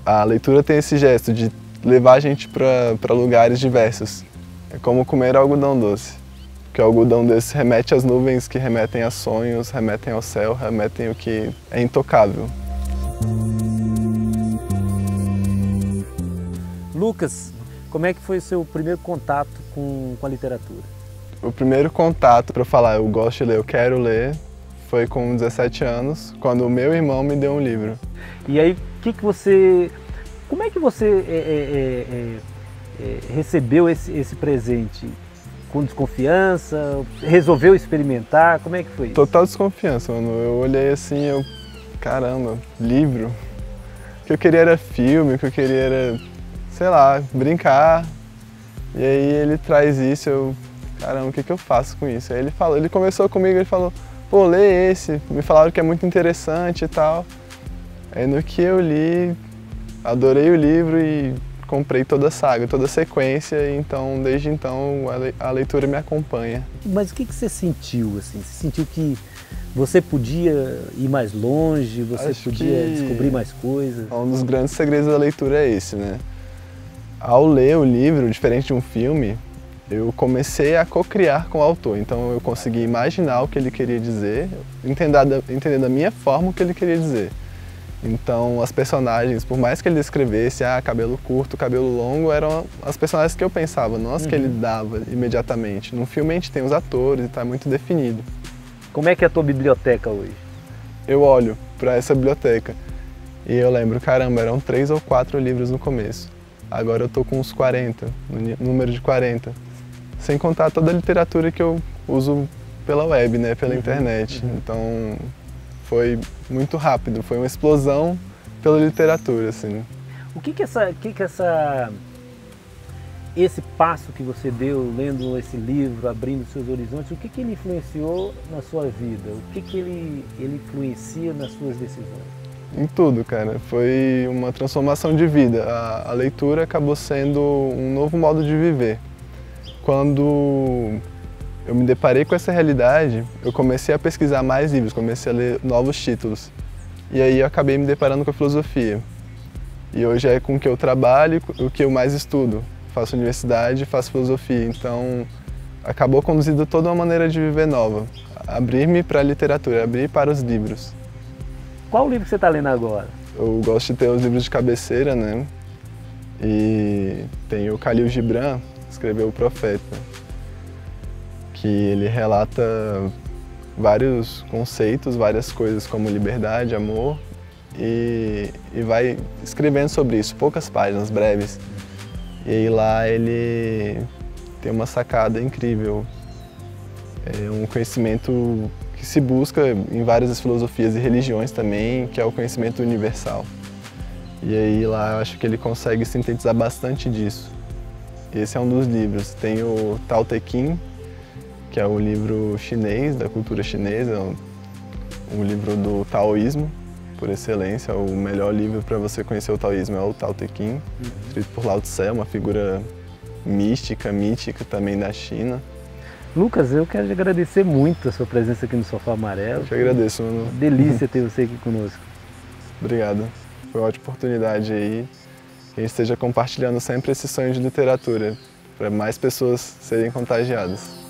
A leitura tem esse gesto de levar a gente para lugares diversos. É como comer algodão doce. Porque o algodão doce remete às nuvens, que remetem a sonhos, remetem ao céu, remetem ao que é intocável. Lucas, como é que foi o seu primeiro contato com a literatura? O primeiro contato para falar eu gosto de ler, eu quero ler, foi com 17 anos, quando o meu irmão me deu um livro. E aí, como é que você recebeu esse presente? Com desconfiança? Resolveu experimentar? Como é que foi isso? Total desconfiança, mano. Eu olhei assim, caramba, livro. O que eu queria era filme, o que eu queria era, sei lá, brincar. E aí ele traz isso, caramba, o que eu faço com isso? Aí ele conversou comigo, ele falou, pô, lê esse, me falaram que é muito interessante e tal. Aí no que eu li, adorei o livro e comprei toda a saga, toda a sequência, e então, desde então, a leitura me acompanha. Mas o que você sentiu, assim? Você sentiu que você podia ir mais longe, você podia descobrir mais coisas? Um dos grandes segredos da leitura é esse, né? Ao ler o livro, diferente de um filme, eu comecei a co-criar com o autor, então eu consegui imaginar o que ele queria dizer, entender da minha forma o que ele queria dizer. Então as personagens, por mais que ele descrevesse, cabelo curto, cabelo longo, eram as personagens que eu pensava, não as que ele dava imediatamente. No filme a gente tem os atores e está muito definido. Como é que é a tua biblioteca hoje? Eu olho para essa biblioteca e eu lembro, caramba, eram 3 ou 4 livros no começo. Agora eu tô com uns 40, número de 40. Sem contar toda a literatura que eu uso pela web, né, pela internet. Então foi muito rápido, foi uma explosão pela literatura, assim. Esse passo que você deu lendo esse livro, abrindo seus horizontes, o que ele influenciou na sua vida? O que ele influencia nas suas decisões? Em tudo, cara. Foi uma transformação de vida. A leitura acabou sendo um novo modo de viver. Quando eu me deparei com essa realidade, eu comecei a pesquisar mais livros, comecei a ler novos títulos. E aí eu acabei me deparando com a filosofia. E hoje é com o que eu trabalho, o que eu mais estudo. Faço universidade, faço filosofia. Então acabou conduzindo toda uma maneira de viver nova. Abrir-me para a literatura, abrir para os livros. Qual livro que você está lendo agora? Eu gosto de ter os livros de cabeceira, né? E tem o Khalil Gibran, que escreveu O Profeta, que ele relata vários conceitos, várias coisas como liberdade, amor, e vai escrevendo sobre isso, poucas páginas, breves. E aí lá ele tem uma sacada incrível, um conhecimento que se busca em várias filosofias e religiões também, que é o conhecimento universal. E aí lá eu acho que ele consegue sintetizar bastante disso. Esse é um dos livros. Tem o Tao Te Ching, que é o livro chinês, da cultura chinesa, um livro do taoísmo, por excelência. O melhor livro para você conhecer o taoísmo é o Tao Te Ching, escrito por Lao Tse, uma figura mística também da China. Lucas, eu quero te agradecer muito a sua presença aqui no Sofá Amarelo. Eu te agradeço, mano. Delícia ter você aqui conosco. Obrigado. Foi uma ótima oportunidade aí. Que a gente esteja compartilhando sempre esse sonho de literatura, para mais pessoas serem contagiadas.